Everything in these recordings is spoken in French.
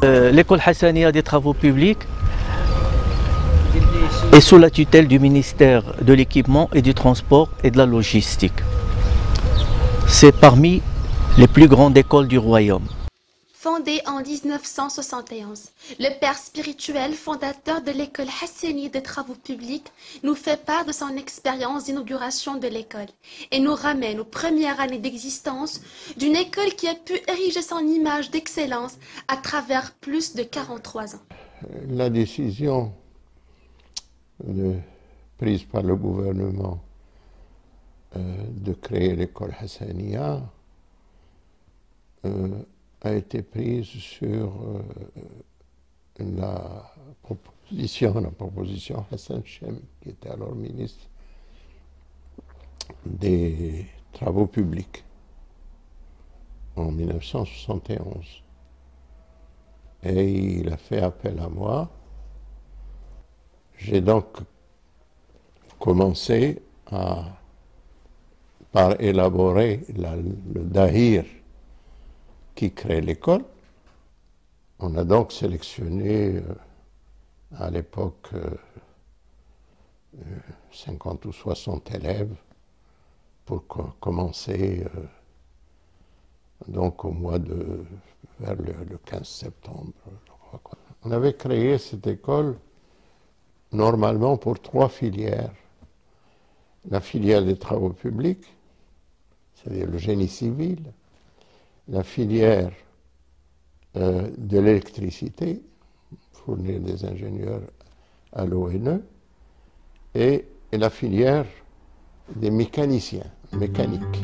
L'école Hassania des travaux publics est sous la tutelle du ministère de l'équipement et du transport et de la logistique. C'est parmi les plus grandes écoles du royaume. Fondée en 1971, le père spirituel fondateur de l'école Hassania des travaux publics nous fait part de son expérience d'inauguration de l'école et nous ramène aux premières années d'existence d'une école qui a pu ériger son image d'excellence à travers plus de 43 ans. La décision prise par le gouvernement de créer l'école Hassania a été prise sur la proposition Hassan Chem, qui était alors ministre des Travaux publics en 1971. Et il a fait appel à moi. J'ai donc commencé par élaborer le dahir qui crée l'école. On a donc sélectionné à l'époque 50 ou 60 élèves pour commencer donc vers le 15 septembre. Je crois. On avait créé cette école normalement pour 3 filières. La filière des travaux publics, c'est-à-dire le génie civil, la filière de l'électricité, fournir des ingénieurs à l'ONE, et la filière des mécaniciens, mécaniques.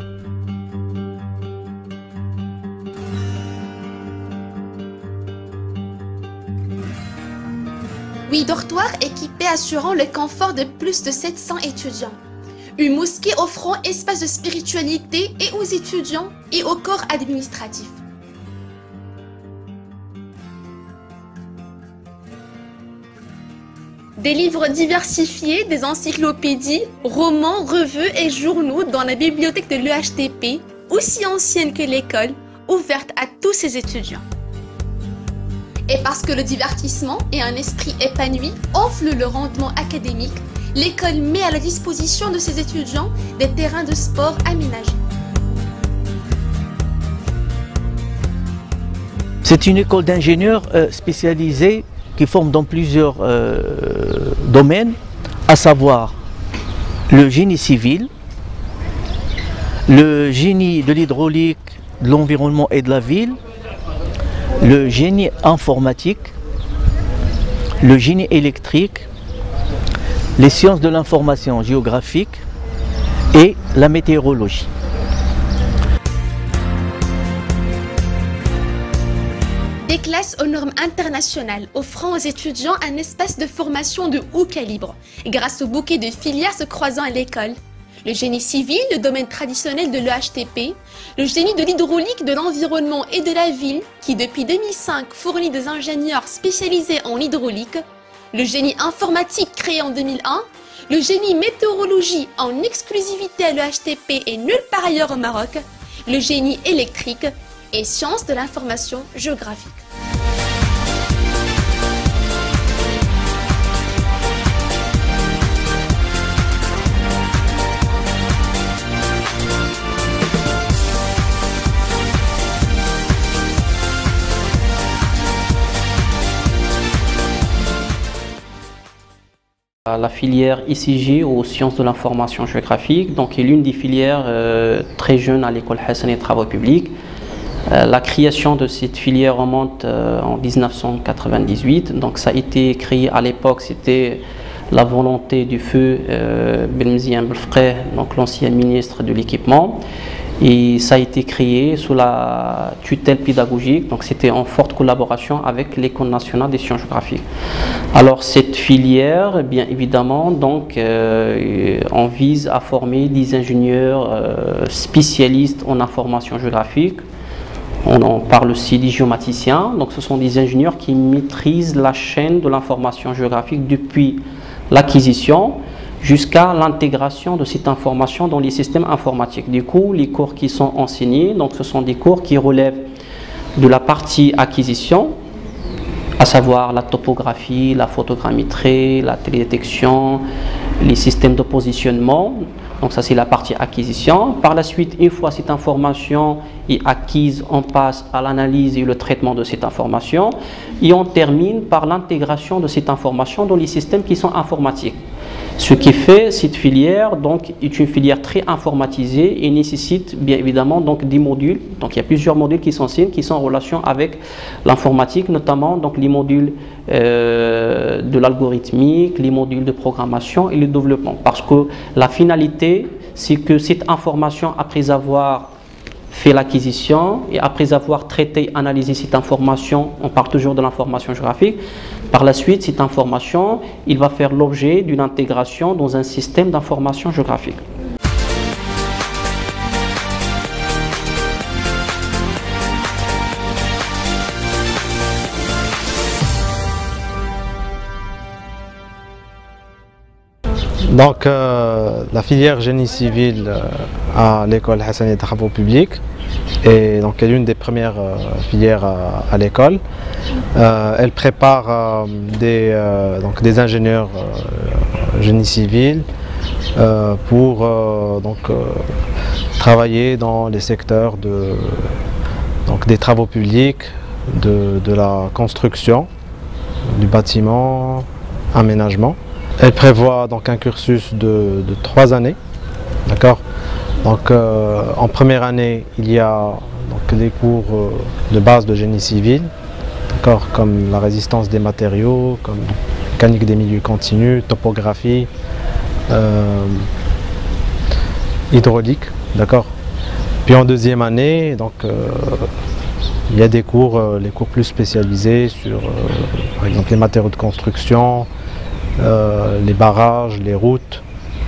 Huit dortoirs équipés assurant le confort de plus de 700 étudiants. Une mosquée offrant espace de spiritualité et aux étudiants et au corps administratif. Des livres diversifiés, des encyclopédies, romans, revues et journaux dans la bibliothèque de l'EHTP, aussi ancienne que l'école, ouverte à tous ses étudiants. Et parce que le divertissement et un esprit épanoui enflent le rendement académique, l'école met à la disposition de ses étudiants des terrains de sport aménagés. C'est une école d'ingénieurs spécialisée qui forme dans plusieurs domaines, à savoir le génie civil, le génie de l'hydraulique, de l'environnement et de la ville, le génie informatique, le génie électrique, les sciences de l'information géographique et la météorologie. Des classes aux normes internationales offrant aux étudiants un espace de formation de haut calibre grâce au bouquet de filières se croisant à l'école. Le génie civil, le domaine traditionnel de l'EHTP, le génie de l'hydraulique, de l'environnement et de la ville, qui depuis 2005 fournit des ingénieurs spécialisés en hydraulique, le génie informatique créé en 2001, le génie météorologie en exclusivité à l'EHTP et nulle part ailleurs au Maroc, le génie électrique et sciences de l'information géographique. La filière ICG aux sciences de l'information géographique, donc est l'une des filières très jeunes à l'école Hassania des travaux publics. La création de cette filière remonte en 1998, donc ça a été créé à l'époque, c'était la volonté du feu Belmzian Belfqeh, donc l'ancien ministre de l'équipement, et ça a été créé sous la tutelle pédagogique, donc c'était en forte collaboration avec l'École nationale des sciences géographiques. Alors cette filière, bien évidemment, donc on vise à former des ingénieurs spécialistes en information géographique. On en parle aussi des géomaticiens, donc ce sont des ingénieurs qui maîtrisent la chaîne de l'information géographique depuis l'acquisition jusqu'à l'intégration de cette information dans les systèmes informatiques. Du coup, les cours qui sont enseignés, donc ce sont des cours qui relèvent de la partie acquisition, à savoir la topographie, la photogrammétrie, la télédétection, les systèmes de positionnement. Donc ça c'est la partie acquisition. Par la suite, une fois cette information est acquise, on passe à l'analyse et le traitement de cette information et on termine par l'intégration de cette information dans les systèmes qui sont informatiques. Ce qui fait cette filière donc, est une filière très informatisée et nécessite bien évidemment donc, des modules. Donc il y a plusieurs modules qui sont en relation avec l'informatique, notamment donc, les modules de l'algorithmique, les modules de programmation et le développement. Parce que la finalité, c'est que cette information, après avoir fait l'acquisition et après avoir traité, analysé cette information, on parle toujours de l'information géographique. Par la suite, cette information, il va faire l'objet d'une intégration dans un système d'information géographique. Donc, la filière génie civil à l'école Hassaniya des travaux publics est donc l'une des premières filières à l'école. Elle prépare des ingénieurs génie civil pour travailler dans les secteurs des travaux publics, de la construction, du bâtiment, aménagement. Elle prévoit donc un cursus de 3 années, d'accord. Donc en première année, il y a donc, des cours de base de génie civil, d'accord, comme la résistance des matériaux, comme mécanique des milieux continus, topographie, hydraulique, d'accord. Puis en deuxième année, donc il y a des cours, les cours plus spécialisés sur, par exemple, les matériaux de construction. Les barrages, les routes,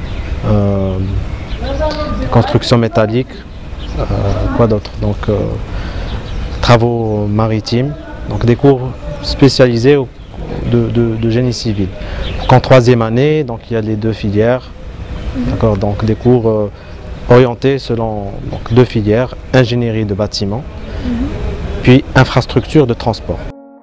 construction métallique, quoi d'autre, donc travaux maritimes, donc des cours spécialisés de génie civil. Donc, en troisième année, donc, il y a les 2 filières, d'accord, donc des cours orientés selon donc, 2 filières, ingénierie de bâtiment, puis infrastructure de transport.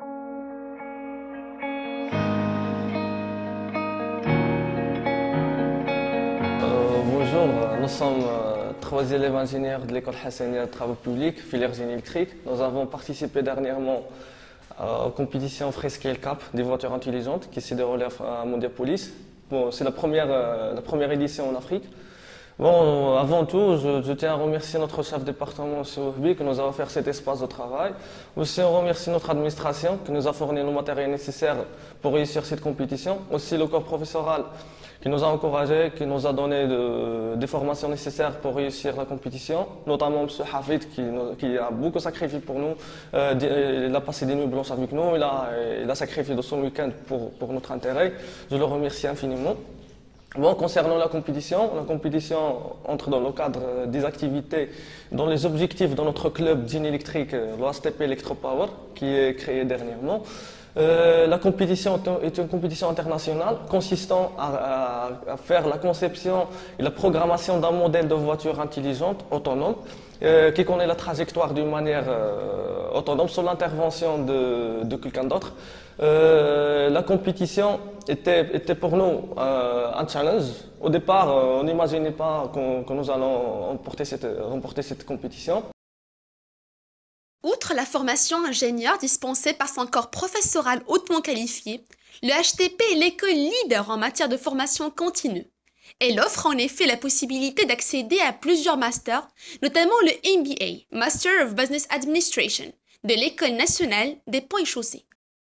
Bonjour, nous sommes 3 élèves ingénieurs de l'école Hassaniya de travaux publics, filière génie électrique. Nous avons participé dernièrement aux compétitions Freescale Cup des voitures intelligentes qui s'est déroulée à Mondiapolis. Bon, c'est la première édition en Afrique. Bon, avant tout, je tiens à remercier notre chef de département, M. Ouhbi, qui nous a offert cet espace de travail. Aussi, on remercie notre administration qui nous a fourni le matériel nécessaire pour réussir cette compétition. Aussi, le corps professoral qui nous a encouragés, qui nous a donné des formations nécessaires pour réussir la compétition, notamment M. Hafid qui a beaucoup sacrifié pour nous. Il a passé des nuits blanches avec nous, il a sacrifié de son week-end pour notre intérêt. Je le remercie infiniment. Bon, concernant la compétition entre dans le cadre des activités, dans les objectifs de notre club génie électrique, l'OSTP Electropower, qui est créé dernièrement. La compétition est une compétition internationale consistant à faire la conception et la programmation d'un modèle de voiture intelligente, autonome, qui connaît la trajectoire d'une manière autonome sans l'intervention de quelqu'un d'autre. La compétition était pour nous un challenge. Au départ, on n'imaginait pas que nous allons remporter cette compétition. Outre la formation ingénieur dispensée par son corps professoral hautement qualifié, le HTP est l'école leader en matière de formation continue. Elle offre en effet la possibilité d'accéder à plusieurs masters, notamment le MBA, Master of Business Administration, de l'École nationale des ponts et chaussées.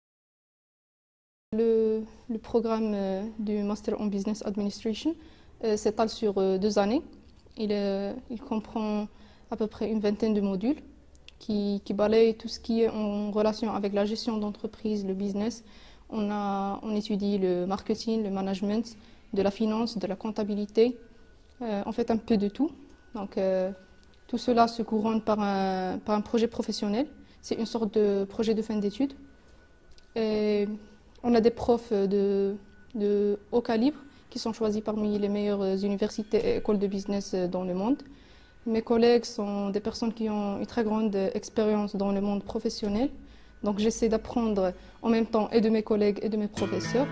Le programme du Master en Business Administration s'étale sur 2 années. Il comprend à peu près une vingtaine de modules qui balayent tout ce qui est en relation avec la gestion d'entreprise, le business. On étudie le marketing, le management, de la finance, de la comptabilité, en fait un peu de tout. Donc tout cela se couronne par un projet professionnel. C'est une sorte de projet de fin d'études. On a des profs de haut calibre qui sont choisis parmi les meilleures universités et écoles de business dans le monde. Mes collègues sont des personnes qui ont une très grande expérience dans le monde professionnel. Donc j'essaie d'apprendre en même temps et de mes collègues et de mes professeurs.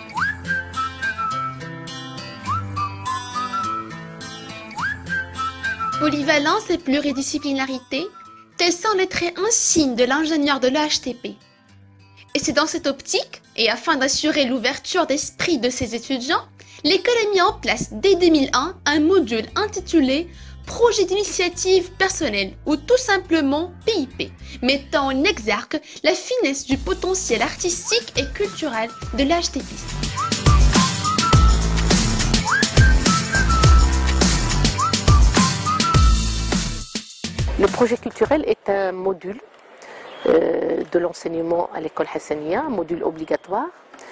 Polyvalence et pluridisciplinarité, tels sont les traits insignes de l'ingénieur de l'EHTP. Et c'est dans cette optique, et afin d'assurer l'ouverture d'esprit de ses étudiants, l'école a mis en place dès 2001 un module intitulé Projet d'initiative personnelle ou tout simplement PIP, mettant en exergue la finesse du potentiel artistique et culturel de l'HTP. Le projet culturel est un module de l'enseignement à l'école Hassania, un module obligatoire,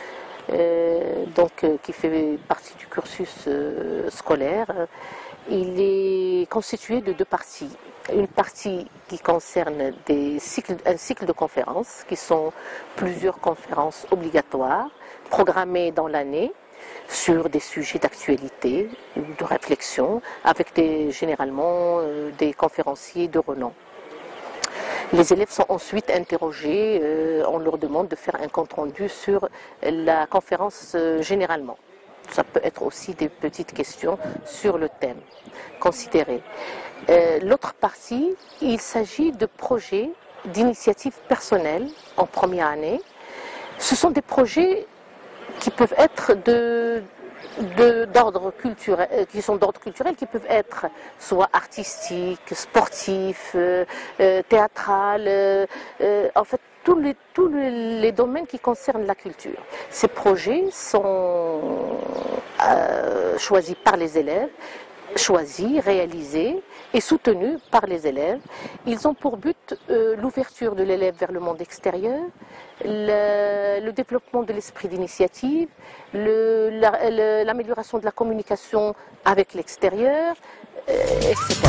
qui fait partie du cursus scolaire. Il est constitué de deux parties. Une partie qui concerne un cycle de conférences, qui sont plusieurs conférences obligatoires, programmées dans l'année, sur des sujets d'actualité ou de réflexion, avec généralement des conférenciers de renom. Les élèves sont ensuite interrogés, on leur demande de faire un compte-rendu sur la conférence généralement. Ça peut être aussi des petites questions sur le thème considéré. L'autre partie, il s'agit de projets d'initiative personnelle en première année. Ce sont des projets qui peuvent être d'ordre culturel, qui sont d'ordre culturel, qui peuvent être soit artistiques, sportifs, théâtral, en fait tous les domaines qui concernent la culture. Ces projets sont choisis par les élèves, réalisés et soutenus par les élèves. Ils ont pour but l'ouverture de l'élève vers le monde extérieur, le développement de l'esprit d'initiative, l'amélioration de la communication avec l'extérieur, etc.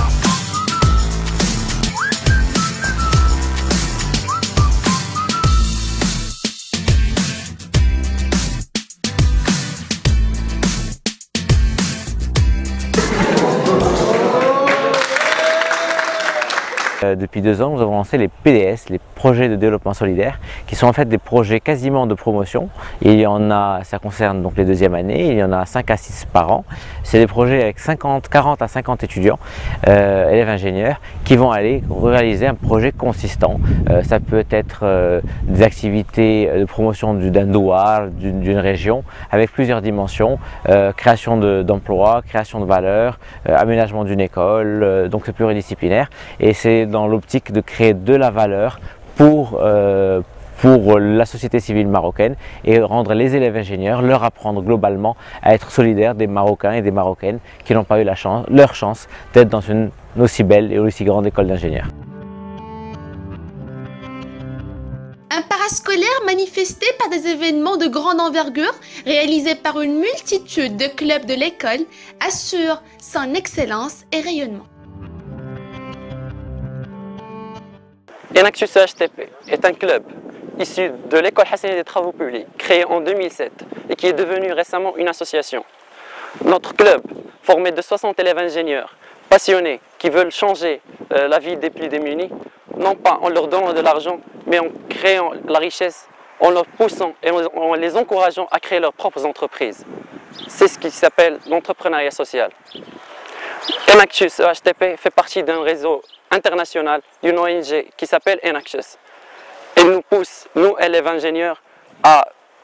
Depuis 2 ans, nous avons lancé les PDS, les projets de développement solidaire, qui sont en fait des projets quasiment de promotion. Il y en a, ça concerne donc les 2e années, il y en a 5 à 6 par an. C'est des projets avec 40 à 50 étudiants, élèves ingénieurs, qui vont aller réaliser un projet consistant. Ça peut être des activités de promotion d'un douar, d'une région, avec plusieurs dimensions, création d'emplois, création de valeur, aménagement d'une école, donc c'est pluridisciplinaire. Et c'est dans l'optique de créer de la valeur pour la société civile marocaine et rendre les élèves ingénieurs, leur apprendre globalement à être solidaires des Marocains et des Marocaines qui n'ont pas eu leur chance d'être dans une aussi belle et aussi grande école d'ingénieurs. Un parascolaire manifesté par des événements de grande envergure réalisés par une multitude de clubs de l'école assure son excellence et rayonnement. Enactus EHTP est un club issu de l'école Hassania des travaux publics, créé en 2007 et qui est devenu récemment une association. Notre club, formé de 60 élèves ingénieurs passionnés qui veulent changer la vie des plus démunis, non pas en leur donnant de l'argent, mais en créant la richesse, en leur poussant et en les encourageant à créer leurs propres entreprises. C'est ce qui s'appelle l'entrepreneuriat social. Enactus EHTP fait partie d'un réseau international d'une ONG qui s'appelle Enactus. Elle nous pousse, nous élèves ingénieurs, à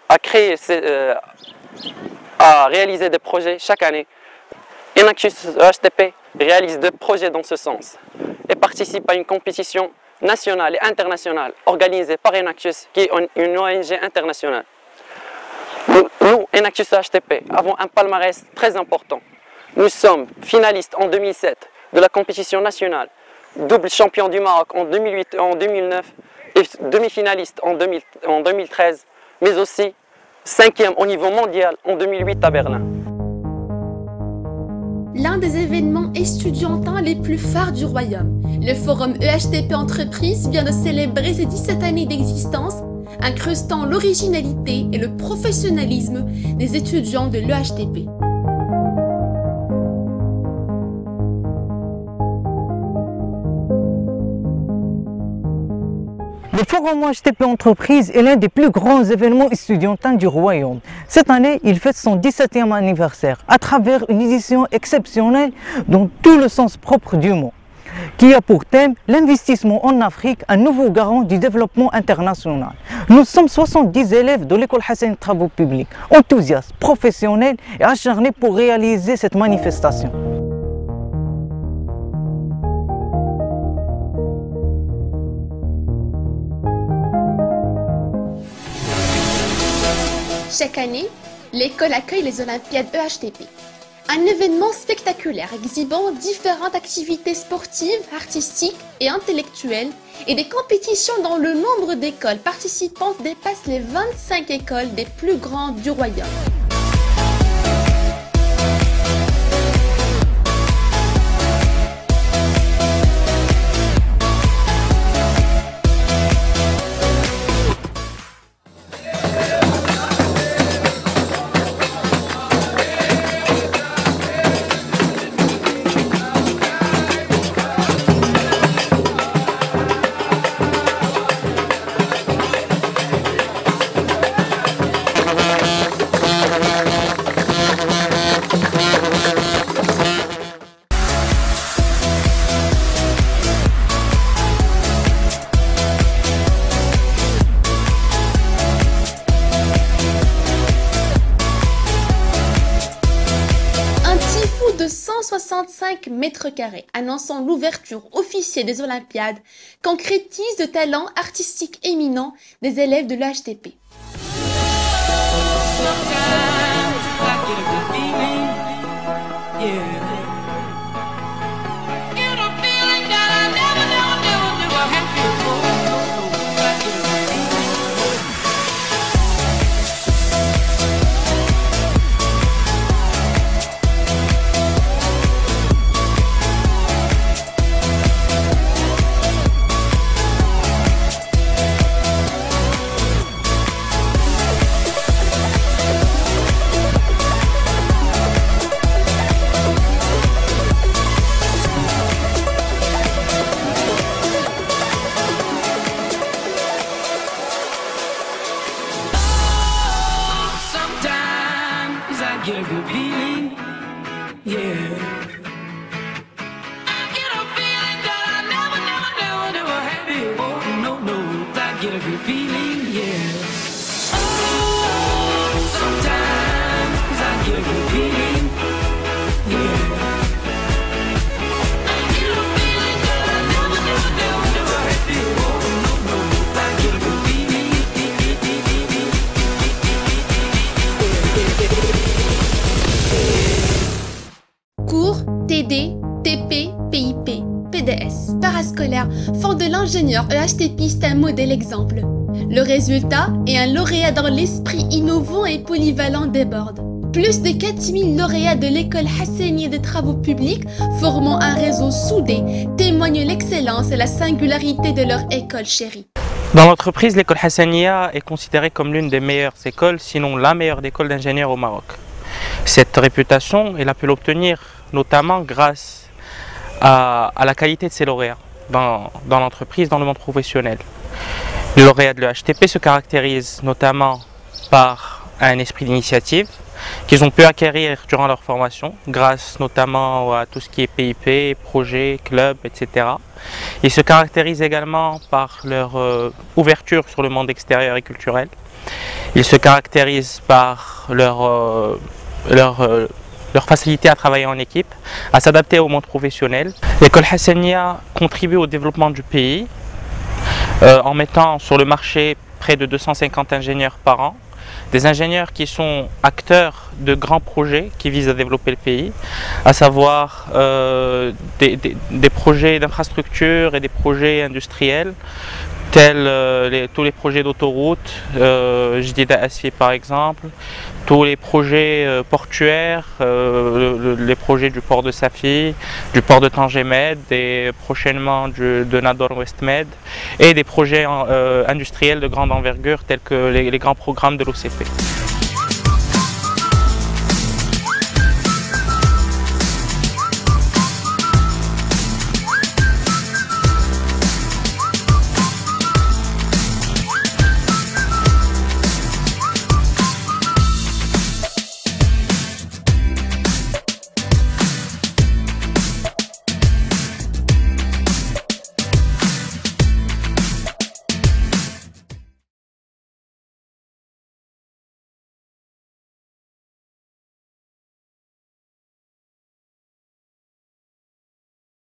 réaliser des projets chaque année. Enactus EHTP réalise des projets dans ce sens et participe à une compétition nationale et internationale organisée par Enactus, qui est une ONG internationale. Nous, Enactus EHTP, avons un palmarès très important. Nous sommes finalistes en 2007 de la compétition nationale, double champion du Maroc en 2008 et en 2009 et demi-finaliste en 2013, mais aussi 5e au niveau mondial en 2008 à Berlin. L'un des événements estudiantins les plus phares du royaume, le forum EHTP Entreprises vient de célébrer ses 17 années d'existence, incrustant l'originalité et le professionnalisme des étudiants de l'EHTP. Le forum HTP Entreprise est l'un des plus grands événements étudiantins du Royaume. Cette année, il fête son 17e anniversaire à travers une édition exceptionnelle dans tout le sens propre du mot, qui a pour thème l'investissement en Afrique, un nouveau garant du développement international. Nous sommes 70 élèves de l'école Hassani de Travaux Publics, enthousiastes, professionnels et acharnés pour réaliser cette manifestation. Chaque année, l'école accueille les Olympiades EHTP. Un événement spectaculaire exhibant différentes activités sportives, artistiques et intellectuelles et des compétitions dont le nombre d'écoles participantes dépasse les 25 écoles des plus grandes du royaume. De 165 mètres carrés, annonçant l'ouverture officielle des Olympiades, concrétise le talent artistique éminent des élèves de l'EHTP. Get a good feeling, yeah. I get a feeling that I never had before. No, I get a good feeling, yeah. Oh, sometimes I get a good feeling, yeah. I get a feeling that I never had before. No, I get a good feeling. Cours, TD, TP, PIP, PDS, parascolaire font de l'ingénieur EHTPiste un modèle exemple. Le résultat est un lauréat dans l'esprit innovant et polyvalent des boards. Plus de 4000 lauréats de l'école Hassani des Travaux Publics, formant un réseau soudé, témoignent l'excellence et la singularité de leur école chérie. Dans l'entreprise, l'école Hassania est considérée comme l'une des meilleures écoles, sinon la meilleure école d'ingénieurs au Maroc. Cette réputation, elle a pu l'obtenir notamment grâce à la qualité de ses lauréats dans l'entreprise, dans le monde professionnel. Les lauréats de l'EHTP se caractérisent notamment par un esprit d'initiative qu'ils ont pu acquérir durant leur formation, grâce notamment à tout ce qui est PIP, projets, clubs, etc. Ils se caractérisent également par leur ouverture sur le monde extérieur et culturel. Ils se caractérisent par leur facilité à travailler en équipe, à s'adapter au monde professionnel. L'école Hassania contribue au développement du pays en mettant sur le marché près de 250 ingénieurs par an. Des ingénieurs qui sont acteurs de grands projets qui visent à développer le pays, à savoir des projets d'infrastructure et des projets industriels, tels tous les projets d'autoroute, Jdida Asfi par exemple, tous les projets portuaires, les projets du port de Safi, du port de Tangemed et prochainement de Nador West Med, et des projets industriels de grande envergure tels que les grands programmes de l'OCP.